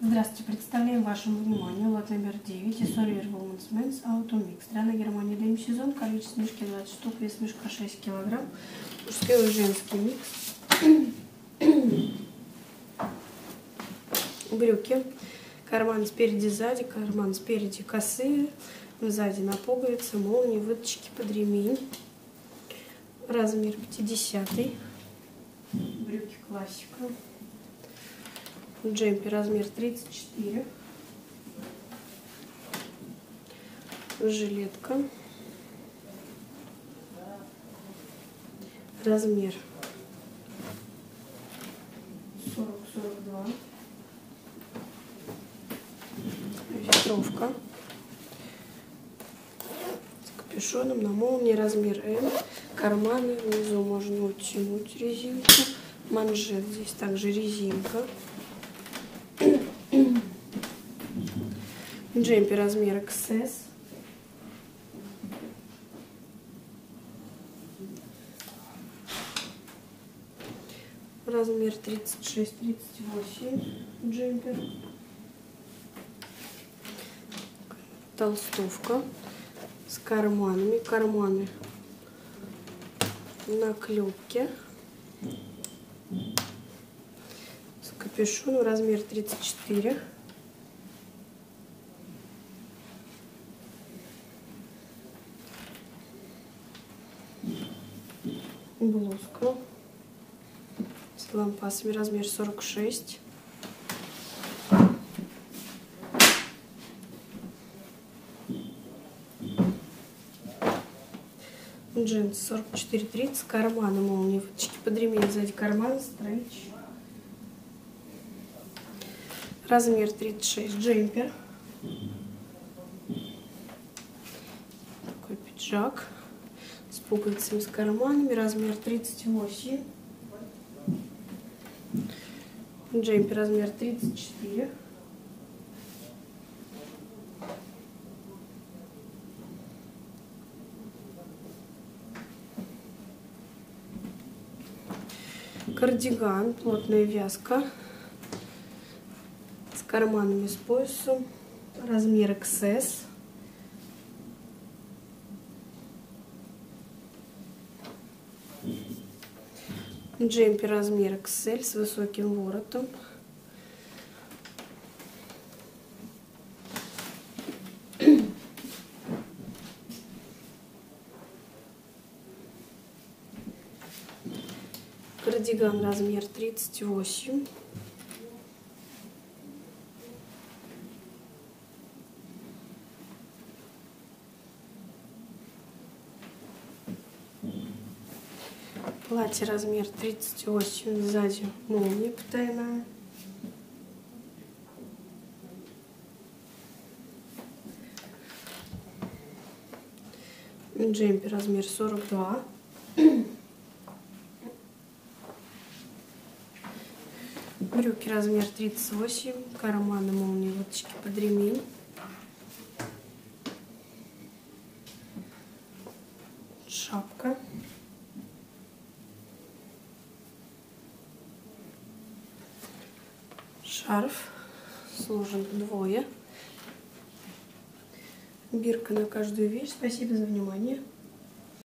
Здравствуйте, представляем вашему вниманию лот номер 9 из Oliver Women's Men's Auto Mix. Страна Германия, демисезон, количество мешки 20 штук, вес мешка 6 килограмм. Мужской и женский микс. Брюки. Карман спереди, сзади, карман спереди косые, сзади на пуговицы, молнии, выточки под ремень. Размер 50. Брюки классика. Джемпер размер 34. Жилетка. Размер 40-42. Ветровка. С капюшоном на молнии. Размер М. Карманы. Внизу можно утянуть резинку. Манжет. Здесь также резинка. Джемпер размер XS. Размер 36-38. Джемпер. Толстовка с карманами. Карманы на клепке. С капюшоном. Размер 34. Блузка с лампасами. Размер 46. Джинсы 44-30. Карманы, молнии, выточки под ремень. Сзади карман, стрейч. Размер 36. Джемпер. Такой пиджак с пуговицами, с карманами. Размер 38. Джемпер размер 34. Кардиган, плотная вязка с карманами, с поясом. Размер XS. Джемпер размер XL с высоким воротом. Кардиган размер 38. Платье размер 38, сзади молния потайная. Джемпер размер 42. Брюки размер 38, карманы, молнии, выточки под ремень. Шапка. Шарф сложен вдвое. Бирка на каждую вещь. Спасибо за внимание.